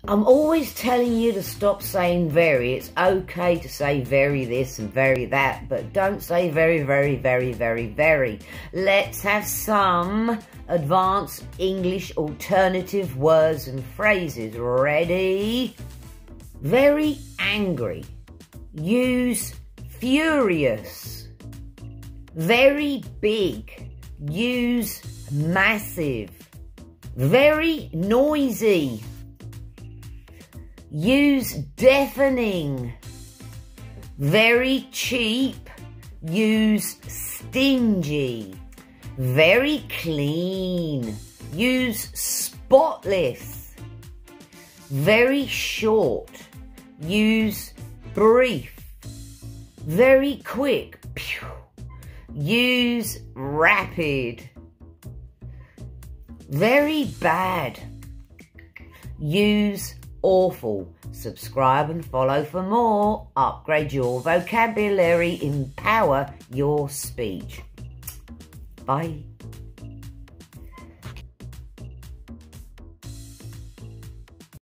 I'm always telling you to stop saying very. It's okay to say very this and very that, but don't say very, very, very, very, very. Let's have some advanced English alternative words and phrases. Ready? Very angry. Use furious. Very big. Use massive. Very noisy. Use deafening. Very cheap. Use stingy. Very clean. Use spotless. Very short. Use brief. Very quick. Use rapid. Very bad. Use awful. Subscribe and follow for more. Upgrade your vocabulary. Empower your speech. Bye.